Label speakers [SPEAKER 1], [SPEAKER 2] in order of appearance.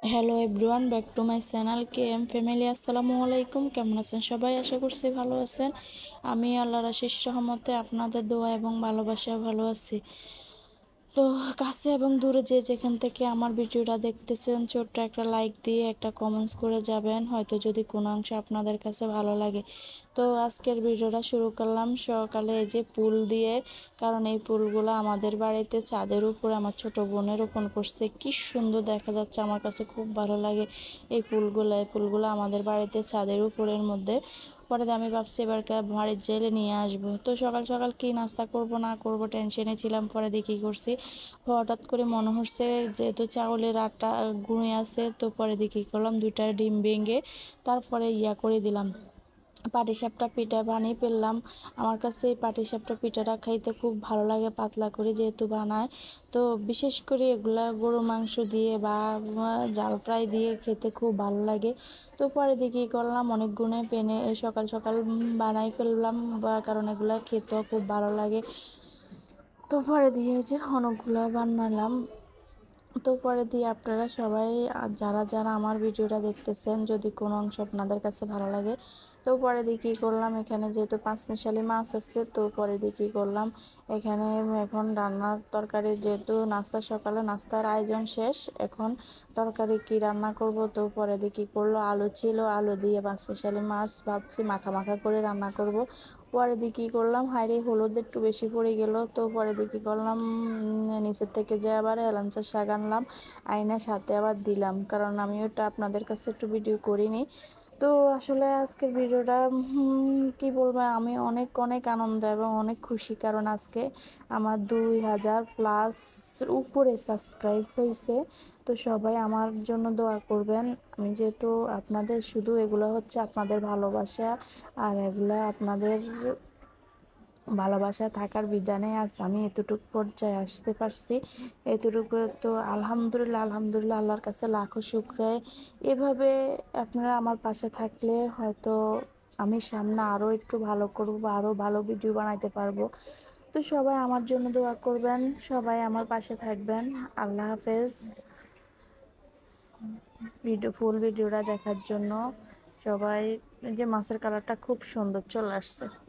[SPEAKER 1] Hello everyone, back to my channel K M family. আসসালামু আলাইকুম। কেমন আছেন সবাই? আশা করছি ভালো আছেন। আমি আল্লাহর আশিস রহমতে আপনাদের দোয়া এবং ভালোবাসায় ভালো আছি। তো কাছে এবং দূরে যে যেখান থেকে আমার ভিডিওটা দেখতেছেন, ছোট্ট একটা লাইক দিয়ে একটা কমেন্টস করে যাবেন, হয়তো যদি কোনো অংশ আপনাদের কাছে ভালো লাগে। তো আজকের ভিডিওটা শুরু করলাম সকালে এই যে ফুল দিয়ে, কারণ এই ফুলগুলো আমাদের বাড়িতে ছাদের উপরে আমার ছোট বোনের রোপণ করছে। কি সুন্দর দেখা যাচ্ছে, আমার কাছে খুব ভালো লাগে এই ফুলগুলো আমাদের বাড়িতে ছাদের উপরের মধ্যে। পরে আমি ভাবছি এবার বাড়ির জেলে নিয়ে আসবো। তো সকাল সকাল কি নাস্তা করব না করব টেনশনে ছিলাম। পরে দেখি করছি, হঠাৎ করে মনে হচ্ছে যেহেতু চাউলের আটা গুঁড়ে আছে, তো পরে দেখি করলাম দুইটা ডিম ভেঙে তারপরে করে দিলাম, পাটিসাপটা পিঠা বানিয়ে ফেললাম। আমার কাছে এই পাটিসাপটা পিঠাটা খাইতে খুব ভালো লাগে, পাতলা করে যেহেতু বানায়। তো বিশেষ করে এগুলা গরু মাংস দিয়ে বা জাল ফ্রাই দিয়ে খেতে খুব ভালো লাগে। তো পরে দেখি করলাম অনেক গুণে পেনে সকাল সকাল বানাই ফেললাম, বা কারণ এগুলা খেতেও খুব ভালো লাগে। তো পরে দিয়ে যে অনেকগুলো বানালাম। তো পরে দিয়ে আপনারা সবাই যারা যারা আমার ভিডিওটা দেখতেছেন, যদি কোনো অংশ আপনাদের কাছে ভালো লাগে, তো পরে দিয়ে কী করলাম, এখানে যেহেতু পাঁচমিশালি মাছ আছে, তো পরে দিয়ে কী করলাম, এখানে এখন রান্নার তরকারি, যেহেতু সকালে নাস্তার আয়োজন শেষ, এখন তরকারি কি রান্না করব। তো পরে দিয়ে কী করলো, আলু ছিল, আলু দিয়ে পাঁচমিশালি মাছ ভাবছি মাখা মাখা করে রান্না করব। পরে দিয়ে কী করলাম, হাইরে হলুদ একটু বেশি পড়ে গেল। তো পরে দিয়ে কী করলাম, নিচের থেকে যে আবার এলাঞ্চা শাক আনলাম, আয়না সাথে আবার দিলাম, কারণ আমি ওটা আপনাদের কাছে একটু ভিডিও করিনি। তো আসলে আজকের ভিডিওটা কি বলবো, আমি অনেক অনেক আনন্দ এবং অনেক খুশি, কারণ আজকে আমার 2000+ উপরে সাবস্ক্রাইব হয়েছে। তো সবাই আমার জন্য দোয়া করবেন। আমি যেহেতু আপনাদের শুধু এগুলো হচ্ছে আপনাদের ভালোবাসা, আর এগুলা আপনাদের ভালোবাসা থাকার বিধানে আজ আমি এতটুকু পর্যায়ে আসতে পারছি। এতটুকু তো আলহামদুলিল্লাহ, আলহামদুলিল্লাহ, আল্লাহর কাছে লাখো শুক্রায়। এভাবে আপনারা আমার পাশে থাকলে হয়তো আমি সামনে আরও একটু ভালো করব বা আরও ভালো ভিডিও বানাইতে পারবো। তো সবাই আমার জন্য দোয়া করবেন, সবাই আমার পাশে থাকবেন। আল্লাহ হাফেজ। ফুল ভিডিওটা দেখার জন্য সবাই, যে মাছের কালারটা খুব সুন্দর চলে আসছে।